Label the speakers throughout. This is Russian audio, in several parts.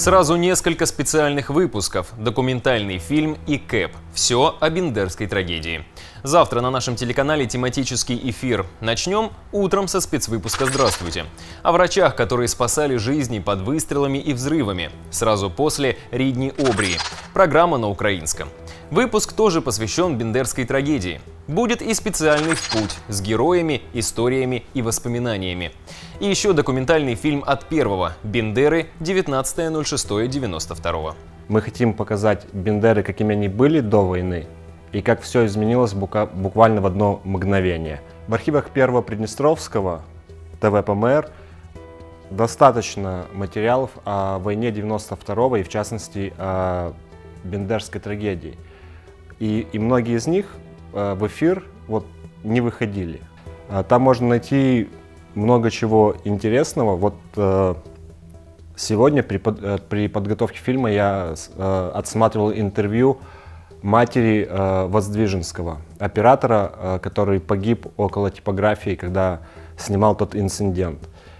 Speaker 1: Сразу несколько специальных выпусков, документальный фильм и КЭП. Все о бендерской трагедии. Завтра на нашем телеканале тематический эфир. Начнем утром со спецвыпуска «Здравствуйте». О врачах, которые спасали жизни под выстрелами и взрывами. Сразу после Ридни Обрии. Программа на украинском. Выпуск тоже посвящен бендерской трагедии. Будет и специальный путь с героями, историями и воспоминаниями. И еще документальный фильм от первого «Бендеры. 19.06.92».
Speaker 2: Мы хотим показать бендеры, какими они были до войны, и как все изменилось буквально в одно мгновение. В архивах Первого Приднестровского ТВ-ПМР достаточно материалов о войне 92-го и в частности о бендерской трагедии. И многие из них в эфир не выходили. Там можно найти много чего интересного. Сегодня при подготовке фильма я отсматривал интервью матери Воздвиженского, оператора, который погиб около типографии, когда снимал тот инцидент.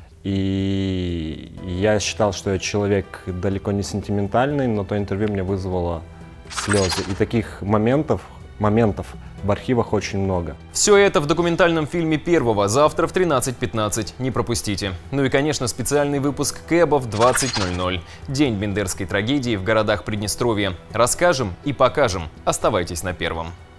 Speaker 2: И я считал, что я человек далеко не сентиментальный, но то интервью мне вызвало слезы. И таких моментов в архивах очень много.
Speaker 1: Все это в документальном фильме первого завтра в 13:15. Не пропустите. Ну и, конечно, специальный выпуск КЭБа в 20:00. День бендерской трагедии в городах Приднестровья. Расскажем и покажем. Оставайтесь на Первом.